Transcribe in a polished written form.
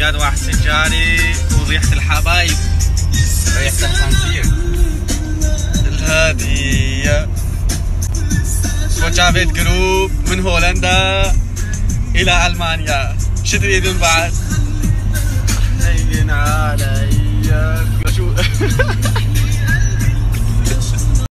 زياد واحد سجاري وريحة الحبايب، ريحة الخنزير. الهدية سوتشافيت جروب من هولندا إلى ألمانيا. شو تريدون بعد؟